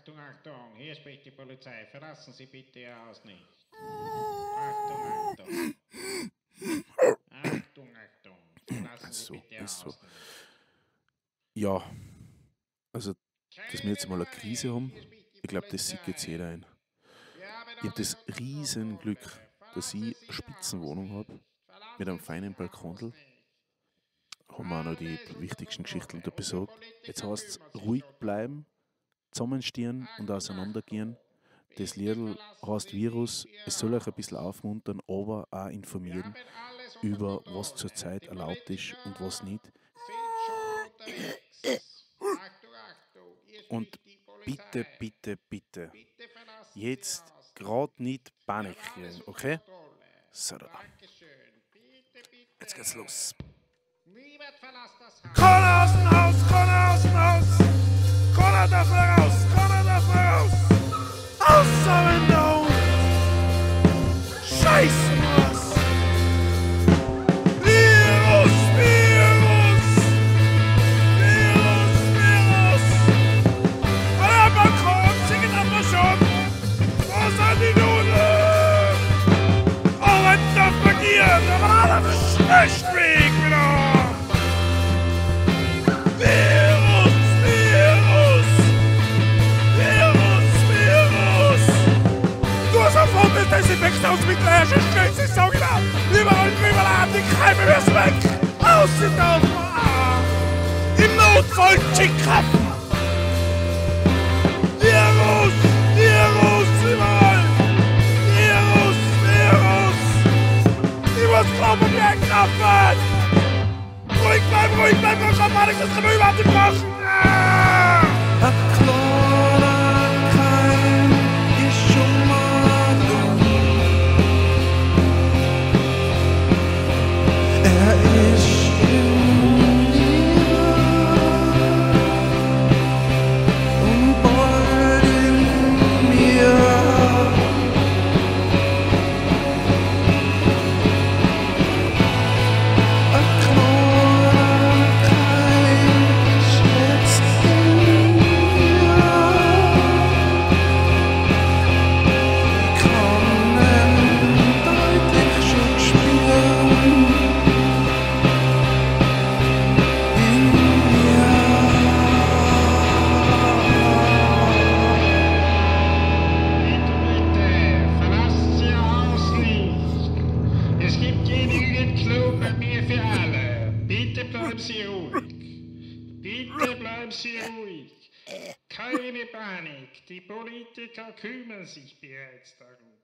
Achtung, Achtung, hier spricht die Polizei. Verlassen Sie bitte Ihr Haus nicht. Achtung, Achtung. Achtung, Achtung. Verlassen Sie bitte Ihr Haus nicht. Ja, also, dass wir jetzt mal eine Krise haben, ich glaube, das sieht jetzt jeder ein. Ich habe das riesen Glück, dass ich eine Spitzenwohnung habe, mit einem feinen Balkondel. Haben wir auch noch die wichtigsten Geschichten da besorgt. Jetzt heißt es ruhig bleiben, zusammenstehen und auseinandergehen. Das Liedl heißt Virus, es soll euch ein bisschen aufmuntern, aber auch informieren über was zurzeit erlaubt ist und was nicht. Und bitte, bitte, bitte, jetzt gerade nicht Panik kriegen, okay? So, jetzt geht's los. Corner aus dem Haus, Corner aus dem Haus! Corner darf raus, Corner darf raus! Aus der Window! Scheiße, was! Virus, Virus! Virus, Virus! Alle am Balkon, singen am schon! Wo sind die Nudeln? Oh, was darf man hier? Da war alles schlecht weg, wieder! Virus, Virus! Virus, Virus! Du hast erfunden, das Desinfektionsmittel herrscht, stellt sich so genau! Überall drüber laden, die Keime müssen weg! Aus den Daumen! Im Notfall Chick-Krappen! Virus, Virus, überall! Virus, Virus! Ich muss glauben, wie ein Kraft! Ruhig bleiben, komm schon, Mann, ich muss drüber überhaupt nicht waschen! Bleiben Sie ruhig. Bitte bleiben Sie ruhig. Keine Panik. Die Politiker kümmern sich bereits darum.